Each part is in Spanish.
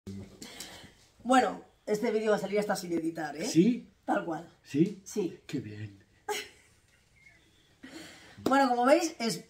Bueno, este vídeo va a salir hasta sin editar, ¿eh? ¿Sí? Tal cual. ¿Sí? Sí. Qué bien. Bueno, como veis, es...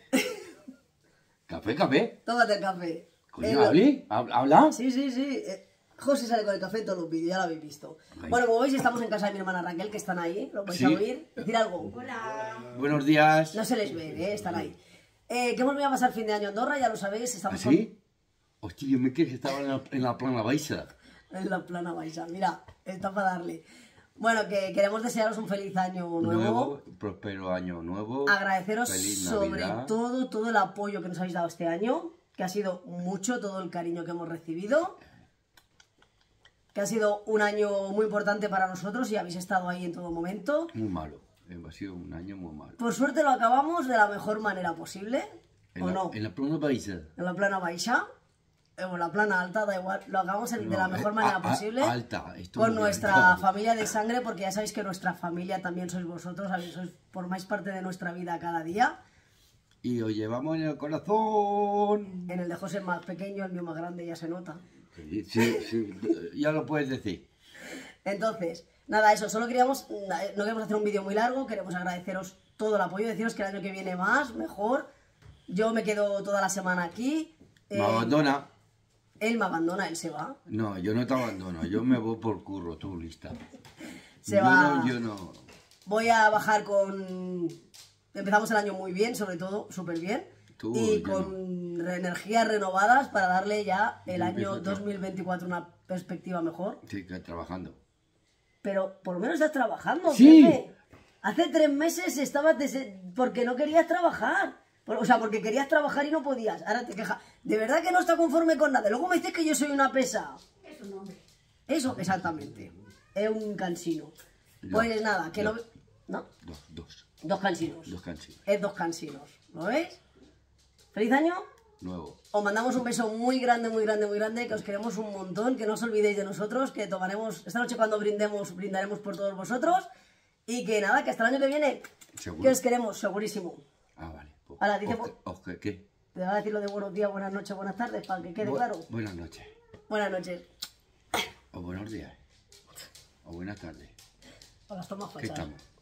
¿Café, café? Tómate el café. Coño, ¿habla? Sí, sí, sí. José sale con el café en todos los vídeos, ya lo habéis visto. Ay. Bueno, como veis, estamos en casa de mi hermana Raquel, que están ahí, lo vais a oír. Decir algo. Hola. Buenos días. No se les ve, están ahí. Que hemos venido a pasar fin de año en Andorra, ya lo sabéis, estamos ¿Sí? Hostia, yo me creí que estaba en la plana baixa. en la plana baixa. Mira, está para darle. Bueno, que queremos desearos un feliz año nuevo. Próspero año nuevo. Agradeceros Feliz sobre Navidad. todo el apoyo que nos habéis dado este año, que ha sido mucho, todo el cariño que hemos recibido, que ha sido un año muy importante para nosotros y habéis estado ahí en todo momento. Muy malo. Ha sido un año muy malo. Por suerte lo acabamos de la mejor manera posible, ¿o no? En la plana baixa. En la plana baixa, o en la plana alta, da igual, lo acabamos de la mejor manera posible. Alta. Con nuestra familia de sangre, porque ya sabéis que nuestra familia también sois vosotros, formáis parte de nuestra vida cada día. Y os llevamos en el corazón. En el de José más pequeño, el mío más grande, ya se nota. Sí, ya lo puedes decir. Entonces, nada, eso, no queremos hacer un vídeo muy largo, queremos agradeceros todo el apoyo, deciros que el año que viene más, mejor. Yo me quedo toda la semana aquí. ¿Me abandona? Él me abandona, él se va. No, yo no te abandono, yo me voy por curro, tú lista. Se va. Yo no. Voy a bajar con... Empezamos el año muy bien, sobre todo, súper bien. Y con energías renovadas para darle ya el año 2024 una perspectiva mejor. Sí, trabajando. Pero por lo menos estás trabajando, Sí. Pepe. Hace 3 meses estabas porque no querías trabajar. O sea, porque querías trabajar y no podías. Ahora te quejas. De verdad que no está conforme con nada. Luego me dices que yo soy una pesa. Es un hombre. Eso, exactamente. Es un cansino. Pues nada, que no... ¿No? Dos cansinos. Dos cansinos. Es 2 cansinos. ¿Lo veis? ¡Feliz año! Nuevo. Os mandamos un beso muy grande, muy grande, muy grande, que os queremos un montón, que no os olvidéis de nosotros, que tomaremos, esta noche cuando brindaremos por todos vosotros, y que nada, que hasta el año que viene, ¿Seguro? que os queremos, segurísimo. Ah, vale. Ahora, dice, ¿Qué? te va a decir lo de buenos días, buenas noches, buenas tardes, para que quede claro. Buenas noches. Buenas noches. O buenos días. O buenas tardes. O las tomas ¿Qué fachadas. estamos?